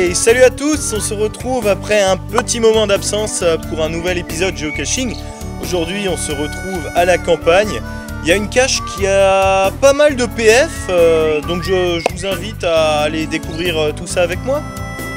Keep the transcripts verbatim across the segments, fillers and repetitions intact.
Hey, salut à tous, on se retrouve après un petit moment d'absence pour un nouvel épisode géocaching. Aujourd'hui on se retrouve à la campagne. Il y a une cache qui a pas mal de P F, euh, donc je, je vous invite à aller découvrir tout ça avec moi.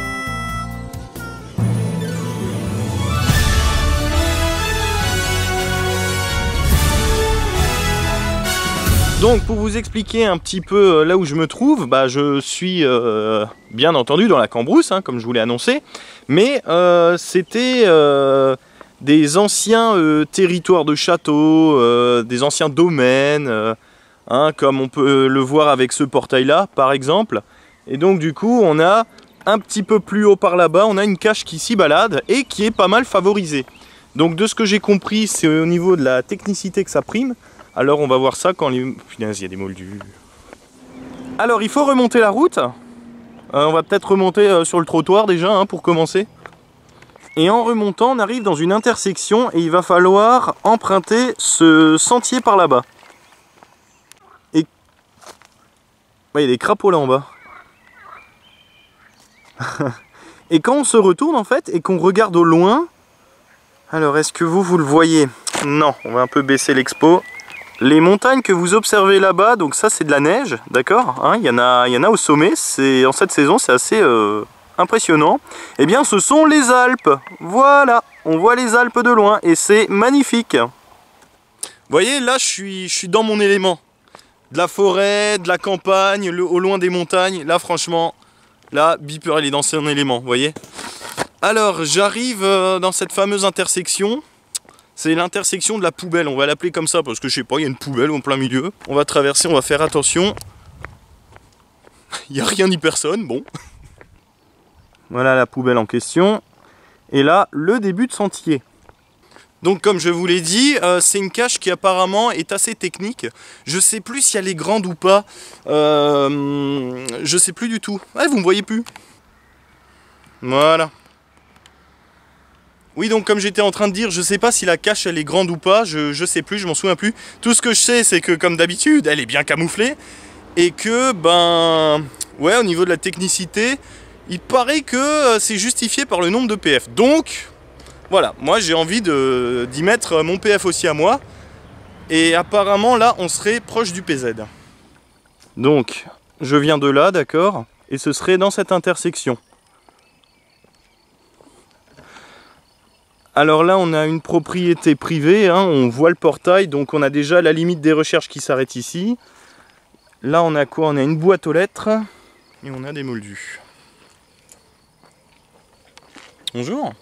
Donc pour vous expliquer un petit peu là où je me trouve, bah, je suis euh, bien entendu dans la Cambrousse, hein, comme je vous l'ai annoncé, mais euh, c'était euh, des anciens euh, territoires de châteaux, euh, des anciens domaines, euh, hein, comme on peut le voir avec ce portail là par exemple. Et donc du coup on a un petit peu plus haut par là-bas, on a une cache qui s'y balade et qui est pas mal favorisée. Donc de ce que j'ai compris, c'est au niveau de la technicité que ça prime. Alors on va voir ça quand les... Punaise, il y a des moldus. Alors il faut remonter la route. Euh, on va peut-être remonter euh, sur le trottoir déjà, hein, pour commencer. Et en remontant, on arrive dans une intersection et il va falloir emprunter ce sentier par là-bas. Et... Ouais, il y a des crapauds là en bas. Et quand on se retourne en fait, et qu'on regarde au loin... Alors est-ce que vous, vous le voyez? Non, on va un peu baisser l'expo. Les montagnes que vous observez là-bas, donc ça c'est de la neige, d'accord, hein, il y en a, il y en a au sommet, c'est, en cette saison c'est assez euh, impressionnant. Eh bien ce sont les Alpes, voilà, on voit les Alpes de loin et c'est magnifique. Vous voyez, là je suis, je suis dans mon élément, de la forêt, de la campagne, le, au loin des montagnes, là franchement, là Beeper il est dans son élément, vous voyez. Alors j'arrive euh, dans cette fameuse intersection. C'est l'intersection de la poubelle, on va l'appeler comme ça parce que je sais pas, il y a une poubelle en plein milieu. On va traverser, on va faire attention. Il n'y a rien ni personne, bon. Voilà la poubelle en question. Et là, le début de sentier. Donc comme je vous l'ai dit, euh, c'est une cache qui apparemment est assez technique. Je sais plus si elle est grande ou pas. Euh, je sais plus du tout. Ouais, vous me voyez plus. Voilà. Oui, donc comme j'étais en train de dire, je sais pas si la cache elle est grande ou pas, je, je sais plus, je m'en souviens plus. Tout ce que je sais, c'est que comme d'habitude, elle est bien camouflée. Et que, ben, ouais, au niveau de la technicité, il paraît que c'est justifié par le nombre de P F. Donc, voilà, moi j'ai envie de, d'y mettre mon P F aussi à moi. Et apparemment, là, on serait proche du P Z. Donc, je viens de là, d'accord, et ce serait dans cette intersection. Alors là, on a une propriété privée, hein, on voit le portail, donc on a déjà la limite des recherches qui s'arrête ici. Là, on a quoi? On a une boîte aux lettres et on a des moldus. Bonjour.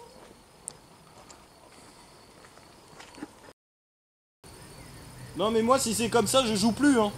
Non mais moi, si c'est comme ça, je joue plus. Hein.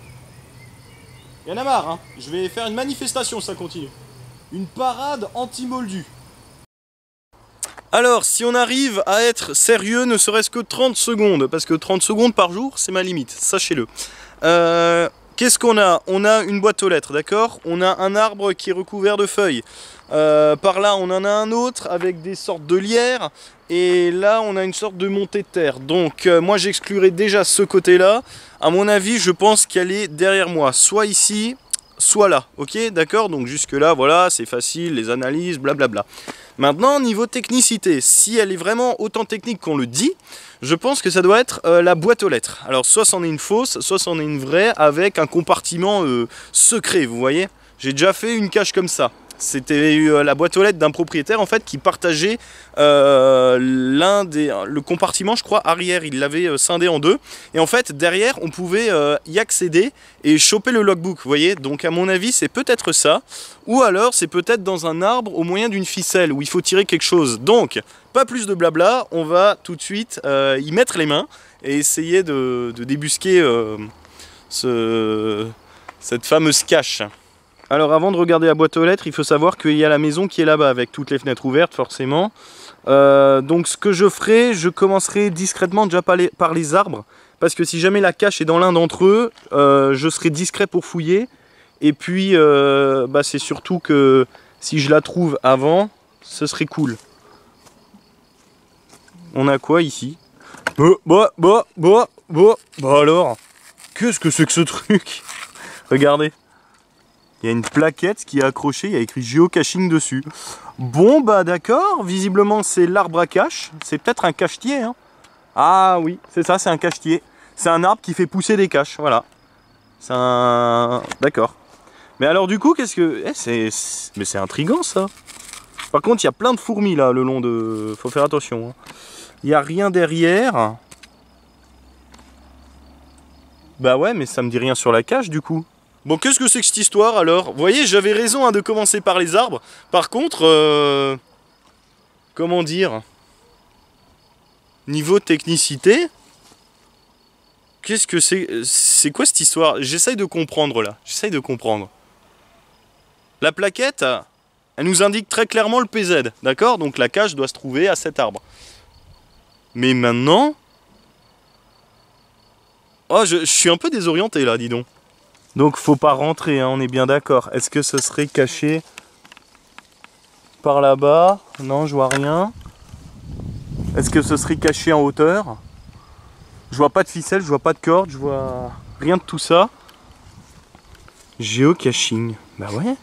Y en a marre, hein. Je vais faire une manifestation, ça continue. Une parade anti-moldu. Alors, si on arrive à être sérieux, ne serait-ce que trente secondes, parce que trente secondes par jour, c'est ma limite, sachez-le. Euh, Qu'est-ce qu'on a? On a une boîte aux lettres, d'accord? On a un arbre qui est recouvert de feuilles. Euh, par là, on en a un autre avec des sortes de lierres. Et là, on a une sorte de montée de terre. Donc, euh, moi, j'exclurai déjà ce côté-là. À mon avis, je pense qu'elle est derrière moi, soit ici, soit là, ok, d'accord? Donc jusque là, voilà, c'est facile, les analyses, blablabla. Maintenant, niveau technicité, si elle est vraiment autant technique qu'on le dit, je pense que ça doit être euh, la boîte aux lettres. Alors soit c'en est une fausse, soit c'en est une vraie, avec un compartiment euh, secret, vous voyez? J'ai déjà fait une cache comme ça. C'était euh, la boîte aux lettres d'un propriétaire en fait qui partageait euh, l'un des le compartiment, je crois, arrière. Il l'avait euh, scindé en deux. Et en fait, derrière, on pouvait euh, y accéder et choper le logbook. Vous voyez? Donc, à mon avis, c'est peut-être ça. Ou alors, c'est peut-être dans un arbre au moyen d'une ficelle où il faut tirer quelque chose. Donc, pas plus de blabla. On va tout de suite euh, y mettre les mains et essayer de, de débusquer euh, ce, cette fameuse cache. Alors avant de regarder la boîte aux lettres, il faut savoir qu'il y a la maison qui est là-bas avec toutes les fenêtres ouvertes forcément. Euh, donc ce que je ferai, je commencerai discrètement déjà par les, par les arbres. Parce que si jamais la cache est dans l'un d'entre eux, euh, je serai discret pour fouiller. Et puis euh, bah c'est surtout que si je la trouve avant, ce serait cool. On a quoi ici? Bah bah bah bah bah bah alors, qu'est-ce que c'est que ce truc? Regardez. Il y a une plaquette qui est accrochée, il y a écrit géocaching dessus. Bon bah d'accord, visiblement c'est l'arbre à cache. C'est peut-être un cachetier. Hein. Ah oui, c'est ça, c'est un cachetier. C'est un arbre qui fait pousser des caches, voilà. C'est un... D'accord. Mais alors du coup, qu'est-ce que... Eh, c'est... Mais c'est intriguant ça. Par contre, il y a plein de fourmis là, le long de... Faut faire attention. Hein. Il n'y a rien derrière. Bah ouais, mais ça me dit rien sur la cache du coup. Bon, qu'est-ce que c'est que cette histoire alors? Vous voyez, j'avais raison hein, de commencer par les arbres. Par contre, euh... comment dire? Niveau technicité, qu'est-ce que c'est? C'est quoi cette histoire? J'essaye de comprendre là. J'essaye de comprendre. La plaquette, elle nous indique très clairement le P Z, d'accord? Donc la cache doit se trouver à cet arbre. Mais maintenant... Oh, je, je suis un peu désorienté là, dis donc. Donc faut pas rentrer, hein, on est bien d'accord. Est-ce que ce serait caché par là-bas? Non, je vois rien. Est-ce que ce serait caché en hauteur? Je vois pas de ficelle, je vois pas de corde, je vois rien de tout ça. Géocaching, bah ouais.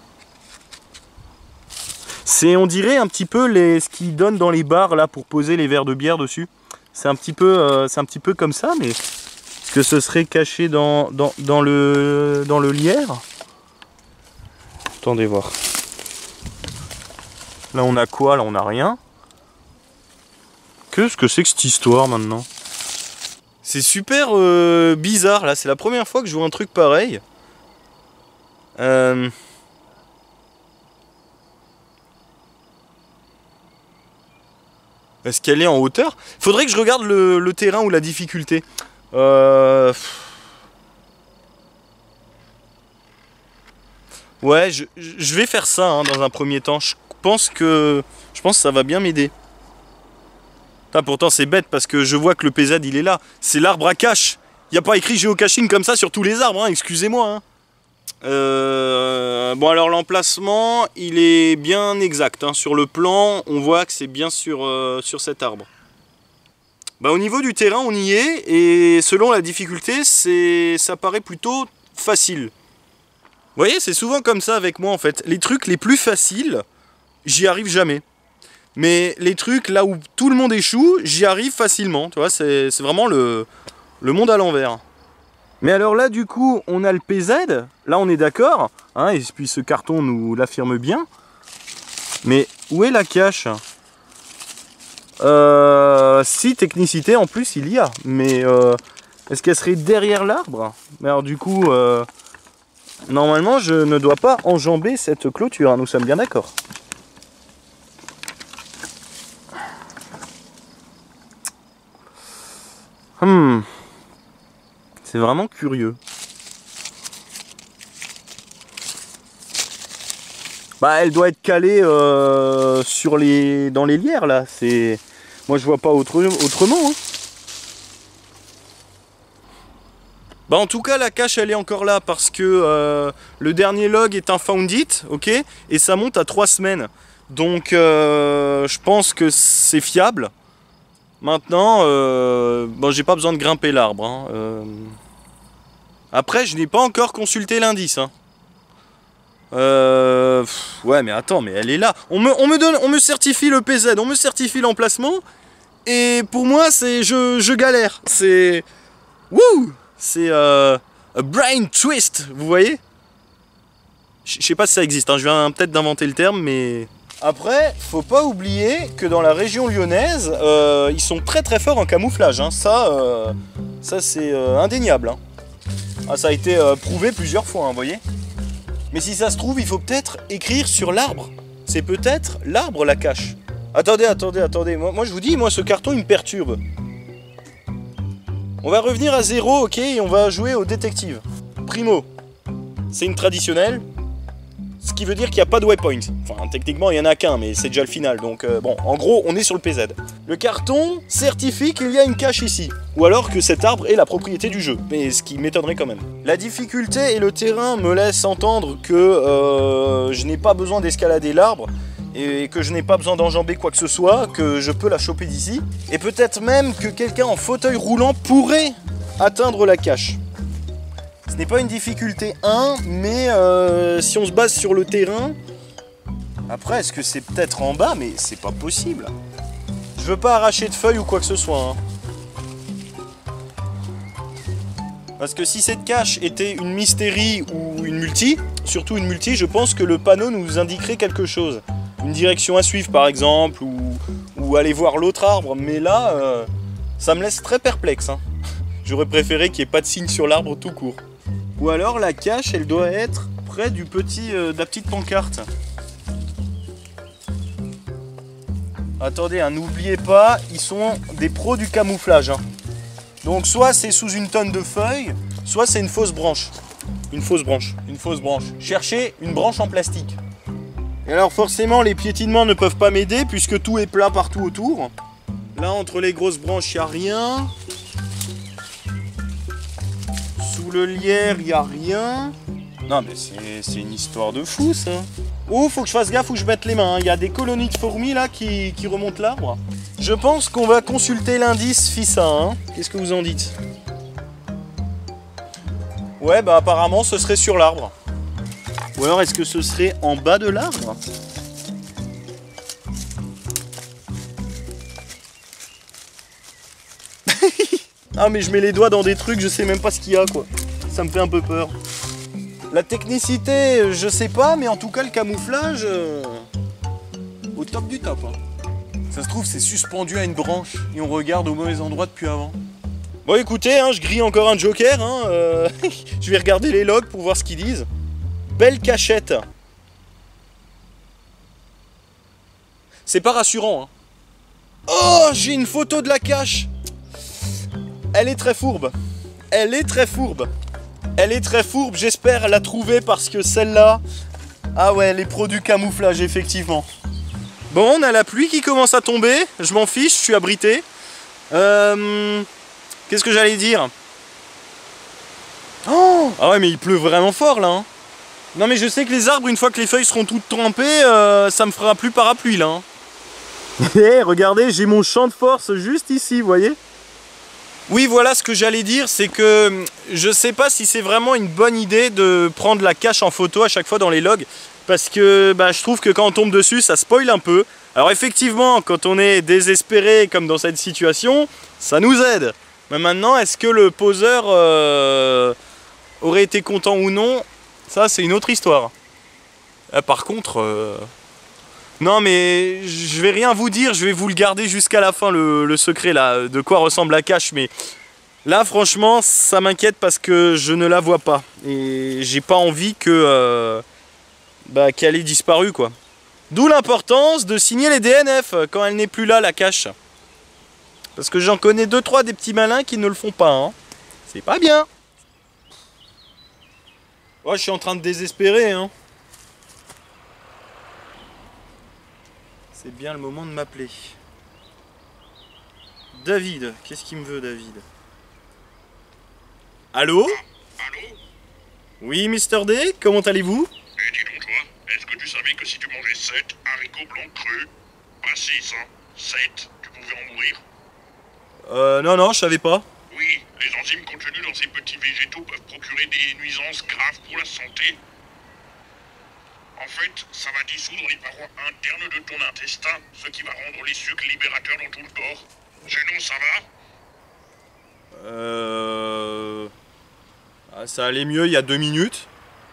C'est, on dirait un petit peu les, ce qu'ils donnent dans les bars là pour poser les verres de bière dessus. C'est un petit peu, euh, c'est un petit peu comme ça, mais... que ce serait caché dans, dans, dans, le, dans le lierre. Attendez voir. Là on a quoi? Là on a rien. Qu'est-ce que c'est que cette histoire maintenant? C'est super euh, bizarre là, c'est la première fois que je vois un truc pareil. Euh... Est-ce qu'elle est en hauteur? Faudrait que je regarde le, le terrain ou la difficulté. Euh... Ouais, je, je vais faire ça hein, dans un premier temps. Je pense que je pense que ça va bien m'aider. Pourtant c'est bête parce que je vois que le P Z il est là. C'est l'arbre à cache. Il n'y a pas écrit géocaching comme ça sur tous les arbres, hein, excusez-moi. Hein. Euh... Bon alors l'emplacement il est bien exact. Hein. Sur le plan on voit que c'est bien sur, euh, sur cet arbre. Bah, au niveau du terrain, on y est, et selon la difficulté, c'est, ça paraît plutôt facile. Vous voyez, c'est souvent comme ça avec moi en fait. Les trucs les plus faciles, j'y arrive jamais. Mais les trucs là où tout le monde échoue, j'y arrive facilement. Tu vois, c'est vraiment le, le monde à l'envers. Mais alors là, du coup, on a le P Z. Là, on est d'accord. Hein, et puis ce carton nous l'affirme bien. Mais où est la cache ? Euh, si, technicité en plus il y a, mais euh, est-ce qu'elle serait derrière l'arbre? Mais alors du coup, euh, normalement je ne dois pas enjamber cette clôture, hein, nous sommes bien d'accord. Hmm, c'est vraiment curieux. Bah, elle doit être calée euh, sur les, dans les lierres là. C'est, moi je vois pas autre, autrement. Hein. Bah en tout cas la cache elle est encore là parce que euh, le dernier log est un found it, ok, et ça monte à trois semaines. Donc euh, je pense que c'est fiable. Maintenant, euh, bon j'ai pas besoin de grimper l'arbre. Hein. Euh... Après je n'ai pas encore consulté l'indice. Hein. Euh, pff, ouais mais attends, mais elle est là. On me, on me donne, on me certifie le P Z, on me certifie l'emplacement. Et pour moi c'est, je, je galère. C'est, wouh, c'est euh, a brain twist, vous voyez. Je sais pas si ça existe. Hein. Je viens peut-être d'inventer le terme, mais après, faut pas oublier que dans la région lyonnaise, euh, ils sont très très forts en camouflage. Hein. Ça, euh, ça c'est euh, indéniable. Hein. Ah, ça a été euh, prouvé plusieurs fois, hein, vous voyez. Mais si ça se trouve, il faut peut-être écrire sur l'arbre. C'est peut-être l'arbre la cache. Attendez, attendez, attendez. Moi, moi, je vous dis, moi, ce carton, il me perturbe. On va revenir à zéro, ok, et on va jouer au détective. Primo, c'est une traditionnelle. Ce qui veut dire qu'il n'y a pas de waypoint. Enfin, techniquement, il n'y en a qu'un, mais c'est déjà le final. Donc, euh, bon, en gros, on est sur le P Z. Le carton certifie qu'il y a une cache ici. Ou alors que cet arbre est la propriété du jeu. Mais ce qui m'étonnerait quand même. La difficulté et le terrain me laissent entendre que euh, je n'ai pas besoin d'escalader l'arbre. Et que je n'ai pas besoin d'enjamber quoi que ce soit. Que je peux la choper d'ici. Et peut-être même que quelqu'un en fauteuil roulant pourrait atteindre la cache. Ce n'est pas une difficulté un, mais euh, si on se base sur le terrain... Après, est-ce que c'est peut-être en bas? Mais c'est pas possible. Je veux pas arracher de feuilles ou quoi que ce soit. Hein. Parce que si cette cache était une mystérie ou une multi, surtout une multi, je pense que le panneau nous indiquerait quelque chose. Une direction à suivre par exemple, ou, ou aller voir l'autre arbre. Mais là, euh, ça me laisse très perplexe. Hein. J'aurais préféré qu'il n'y ait pas de signe sur l'arbre tout court. Ou alors la cache, elle doit être près du petit, euh, de la petite pancarte. Attendez, hein, n'oubliez pas, ils sont des pros du camouflage. Hein. Donc soit c'est sous une tonne de feuilles, soit c'est une fausse branche. Une fausse branche, une fausse branche. Cherchez une branche en plastique. Et alors forcément, les piétinements ne peuvent pas m'aider puisque tout est plat partout autour. Là, entre les grosses branches, il n'y a rien. Sous le lierre, il n'y a rien. Non mais c'est une histoire de fou ça. Oh, faut que je fasse gaffe où je mette les mains. Il y a des colonies de fourmis là qui, qui remontent l'arbre. Je pense qu'on va consulter l'indice F I S A. Hein. Qu'est-ce que vous en dites? Ouais, bah apparemment ce serait sur l'arbre. Ou alors est-ce que ce serait en bas de l'arbre? Ah mais je mets les doigts dans des trucs, je sais même pas ce qu'il y a quoi. Ça me fait un peu peur. La technicité, je sais pas, mais en tout cas le camouflage, euh, au top du top. Hein. Ça se trouve, c'est suspendu à une branche et on regarde au mauvais endroit depuis avant. Bon écoutez, hein, je grille encore un joker, hein, euh, je vais regarder les logs pour voir ce qu'ils disent. Belle cachette. C'est pas rassurant. Hein. Oh, j'ai une photo de la cache. Elle est très fourbe. Elle est très fourbe. Elle est très fourbe, j'espère la trouver parce que celle-là... Ah ouais, les produits camouflage, effectivement. Bon, on a la pluie qui commence à tomber. Je m'en fiche, je suis abrité. Euh... Qu'est-ce que j'allais dire? Oh, ah ouais, mais il pleut vraiment fort, là. Hein. Non, mais je sais que les arbres, une fois que les feuilles seront toutes trempées, euh, ça me fera plus parapluie, là. Hein. Hey, regardez, j'ai mon champ de force juste ici, vous voyez? Oui, voilà ce que j'allais dire, c'est que je sais pas si c'est vraiment une bonne idée de prendre la cache en photo à chaque fois dans les logs, parce que bah, je trouve que quand on tombe dessus, ça spoil un peu. Alors effectivement, quand on est désespéré comme dans cette situation, ça nous aide. Mais maintenant, est-ce que le poseur euh, aurait été content ou non? Ça, c'est une autre histoire. Ah, par contre... Euh... Non mais je vais rien vous dire, je vais vous le garder jusqu'à la fin le, le secret là, de quoi ressemble la cache, mais là franchement ça m'inquiète parce que je ne la vois pas et j'ai pas envie que euh, bah, qu'elle ait disparu quoi. D'où l'importance de signer les D N F quand elle n'est plus là la cache. Parce que j'en connais deux trois des petits malins qui ne le font pas, hein. C'est pas bien. Ouais, je suis en train de désespérer hein. C'est bien le moment de m'appeler. David, qu'est-ce qu'il me veut, David? Allô? Allô? Oui, Mister D, comment allez-vous? Eh, dis donc, toi, est-ce que tu savais que si tu mangeais sept haricots blancs crus, pas six, hein, sept, tu pouvais en mourir? Euh, non, non, je savais pas. Oui, les enzymes contenues dans ces petits végétaux peuvent procurer des nuisances graves pour la santé. En fait, ça va dissoudre les parois internes de ton intestin, ce qui va rendre les sucs libérateurs dans tout le corps. Sinon, ça va? Euh... Ah, ça allait mieux il y a deux minutes.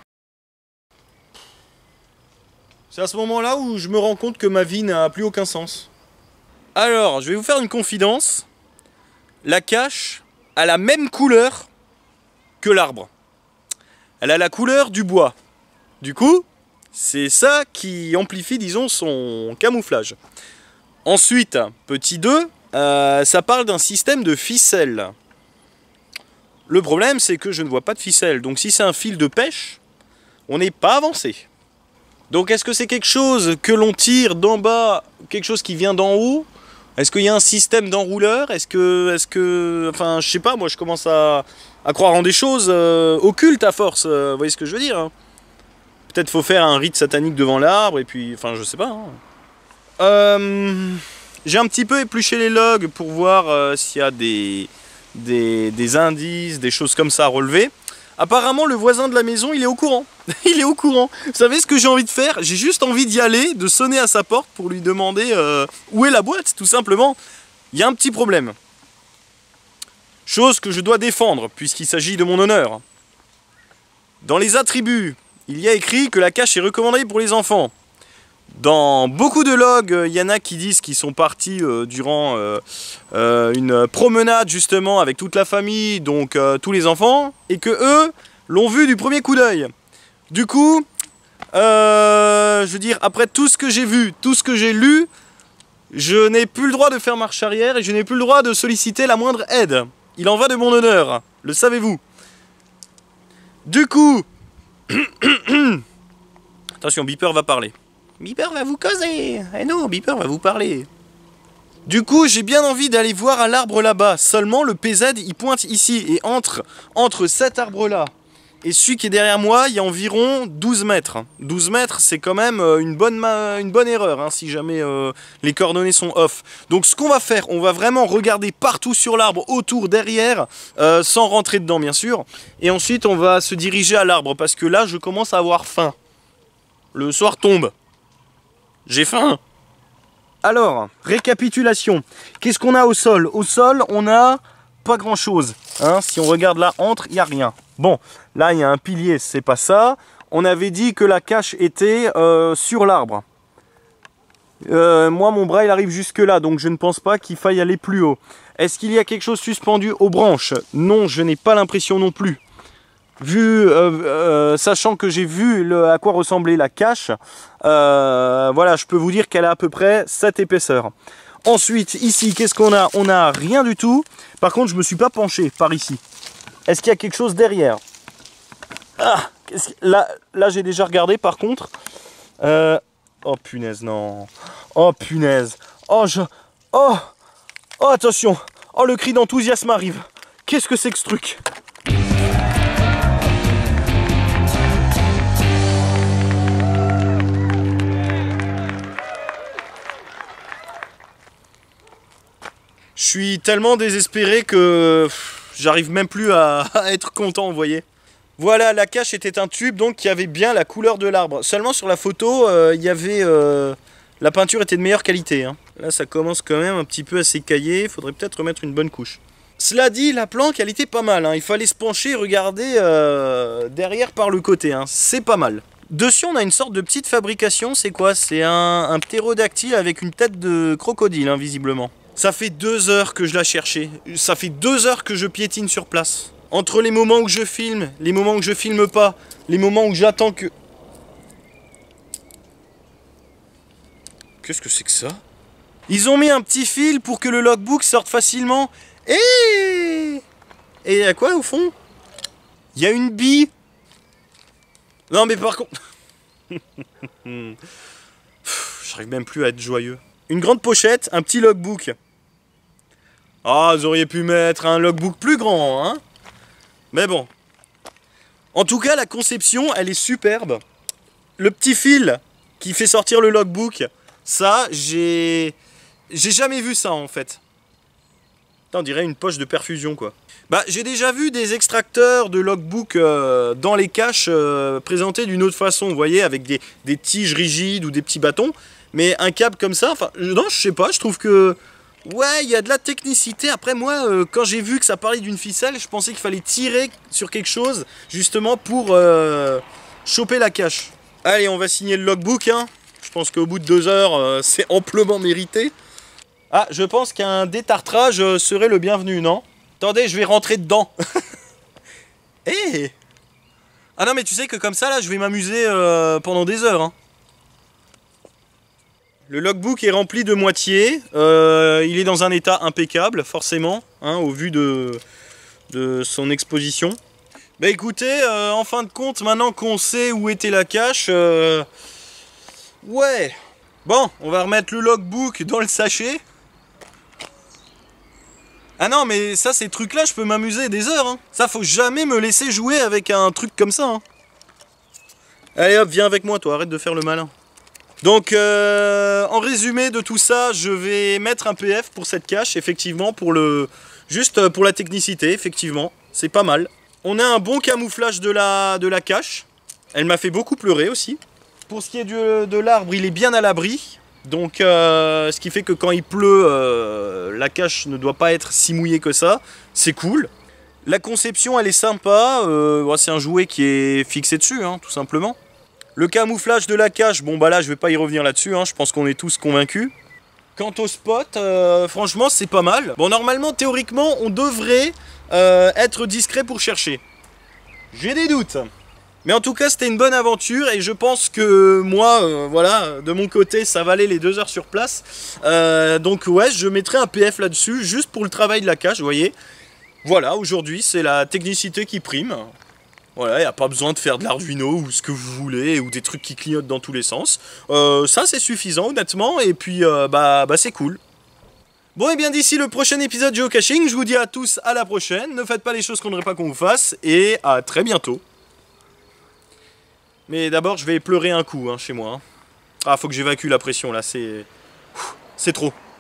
C'est à ce moment-là où je me rends compte que ma vie n'a plus aucun sens. Alors, je vais vous faire une confidence. La cache a la même couleur que l'arbre. Elle a la couleur du bois. Du coup... c'est ça qui amplifie, disons, son camouflage. Ensuite, petit deux, euh, ça parle d'un système de ficelle. Le problème, c'est que je ne vois pas de ficelle. Donc si c'est un fil de pêche, on n'est pas avancé. Donc est-ce que c'est quelque chose que l'on tire d'en bas, quelque chose qui vient d'en haut? Est-ce qu'il y a un système d'enrouleur? Est-ce que, est-ce que... Enfin, je sais pas, moi je commence à, à croire en des choses euh, occultes à force. Euh, vous voyez ce que je veux dire hein? Peut-être faut faire un rite satanique devant l'arbre et puis... Enfin, je sais pas. Hein. Euh, J'ai un petit peu épluché les logs pour voir euh, s'il y a des, des, des indices, des choses comme ça à relever. Apparemment, le voisin de la maison, il est au courant. Il est au courant. Vous savez ce que j'ai envie de faire? J'ai juste envie d'y aller, de sonner à sa porte pour lui demander euh, où est la boîte, tout simplement. Il y a un petit problème. Chose que je dois défendre, puisqu'il s'agit de mon honneur. Dans les attributs, il y a écrit que la cache est recommandée pour les enfants. Dans beaucoup de logs, il y en a qui disent qu'ils sont partis euh, durant euh, euh, une promenade justement avec toute la famille, donc euh, tous les enfants, et que eux l'ont vu du premier coup d'œil. Du coup, euh, je veux dire, après tout ce que j'ai vu, tout ce que j'ai lu, je n'ai plus le droit de faire marche arrière et je n'ai plus le droit de solliciter la moindre aide. Il en va de mon honneur, le savez-vous. Du coup, attention, Beeper va parler. Beeper va vous causer. Eh non, Beeper va vous parler. Du coup, j'ai bien envie d'aller voir à l'arbre là-bas. Seulement, le P Z, il pointe ici. Et entre, entre cet arbre-là et celui qui est derrière moi, il y a environ douze mètres. douze mètres, c'est quand même une bonne, une bonne erreur, hein, si jamais euh, les coordonnées sont off. Donc, ce qu'on va faire, on va vraiment regarder partout sur l'arbre, autour, derrière, euh, sans rentrer dedans, bien sûr. Et ensuite, on va se diriger à l'arbre, parce que là, je commence à avoir faim. Le soir tombe. J'ai faim. Alors, récapitulation. Qu'est-ce qu'on a au sol? Au sol, on a pas grand-chose. Hein, si on regarde là, entre, il n'y a rien. Bon, là, il y a un pilier, c'est pas ça. On avait dit que la cache était euh, sur l'arbre. Euh, moi, mon bras, il arrive jusque là, donc je ne pense pas qu'il faille aller plus haut. Est-ce qu'il y a quelque chose suspendu aux branches? Non, je n'ai pas l'impression non plus. Vu, euh, euh, sachant que j'ai vu le, à quoi ressemblait la cache, euh, voilà, je peux vous dire qu'elle a à peu près cette épaisseur. Ensuite, ici, qu'est-ce qu'on a? On n'a rien du tout. Par contre, je ne me suis pas penché par ici. Est-ce qu'il y a quelque chose derrière? Ah, là, là j'ai déjà regardé par contre. Euh, oh punaise, non. Oh punaise. Oh, je... Oh, oh attention. Oh, le cri d'enthousiasme arrive. Qu'est-ce que c'est que ce truc? Je suis tellement désespéré que j'arrive même plus à, à être content, vous voyez. Voilà, la cache était un tube donc qui avait bien la couleur de l'arbre. Seulement sur la photo, euh, il y avait euh, la peinture était de meilleure qualité. Hein. Là, ça commence quand même un petit peu à s'écailler. Il faudrait peut-être remettre une bonne couche. Cela dit, la planque, elle était pas mal. Hein. Il fallait se pencher et regarder euh, derrière par le côté. Hein. C'est pas mal. Dessus, on a une sorte de petite fabrication. C'est quoi? C'est un, un ptérodactyle avec une tête de crocodile, hein, visiblement. Ça fait deux heures que je la cherchais. Ça fait deux heures que je piétine sur place. Entre les moments où je filme, les moments où je filme pas, les moments où j'attends que... Qu'est-ce que c'est que ça? Ils ont mis un petit fil pour que le logbook sorte facilement. Et Et il y a quoi au fond? Il y a une bille. Non mais par contre... J'arrive même plus à être joyeux. Une grande pochette, un petit logbook. Ah, vous auriez pu mettre un logbook plus grand, hein? Mais bon. En tout cas, la conception, elle est superbe. Le petit fil qui fait sortir le logbook, ça, j'ai... J'ai jamais vu ça, en fait. On dirait une poche de perfusion, quoi. Bah, j'ai déjà vu des extracteurs de logbook euh, dans les caches euh, présentés d'une autre façon, vous voyez, avec des, des tiges rigides ou des petits bâtons. Mais un câble comme ça, enfin, non, je sais pas, je trouve que... Ouais, il y a de la technicité. Après, moi, euh, quand j'ai vu que ça parlait d'une ficelle, je pensais qu'il fallait tirer sur quelque chose, justement, pour euh, choper la cache. Allez, on va signer le logbook, hein. Je pense qu'au bout de deux heures, euh, c'est amplement mérité. Ah, je pense qu'un détartrage euh, serait le bienvenu, non? Attendez, je vais rentrer dedans. Eh hey. Ah non, mais tu sais que comme ça, là, je vais m'amuser euh, pendant des heures, hein. Le logbook est rempli de moitié, euh, il est dans un état impeccable, forcément, hein, au vu de, de son exposition. Bah écoutez, euh, en fin de compte, maintenant qu'on sait où était la cache, euh, ouais. Bon, on va remettre le logbook dans le sachet. Ah non, mais ça, ces trucs-là, je peux m'amuser des heures. Hein. Ça, faut jamais me laisser jouer avec un truc comme ça. Hein. Allez hop, viens avec moi, toi, arrête de faire le malin. Donc, euh, en résumé de tout ça, je vais mettre un P F pour cette cache, effectivement, pour le, juste pour la technicité, effectivement, c'est pas mal. On a un bon camouflage de la, de la cache. Elle m'a fait beaucoup pleurer aussi. Pour ce qui est du, de l'arbre, il est bien à l'abri. Donc, euh, ce qui fait que quand il pleut, euh, la cache ne doit pas être si mouillée que ça. C'est cool. La conception, elle est sympa. Euh, c'est un jouet qui est fixé dessus, hein, tout simplement. Le camouflage de la cache, bon bah là, je vais pas y revenir là-dessus. Hein, je pense qu'on est tous convaincus. Quant au spot, euh, franchement, c'est pas mal. Bon, normalement, théoriquement, on devrait euh, être discret pour chercher. J'ai des doutes. Mais en tout cas, c'était une bonne aventure et je pense que moi, euh, voilà, de mon côté, ça valait les deux heures sur place. Euh, donc ouais, je mettrai un P F là-dessus, juste pour le travail de la cache, vous voyez. Voilà, aujourd'hui, c'est la technicité qui prime. Voilà, il n'y a pas besoin de faire de l'Arduino ou ce que vous voulez, ou des trucs qui clignotent dans tous les sens. Euh, ça, c'est suffisant, honnêtement, et puis, euh, bah, bah c'est cool. Bon, et bien d'ici le prochain épisode Geocaching, je vous dis à tous à la prochaine. Ne faites pas les choses qu'on n'aimerait pas qu'on vous fasse, et à très bientôt. Mais d'abord, je vais pleurer un coup, hein, chez moi. Hein. Ah, faut que j'évacue la pression, là, c'est... C'est trop.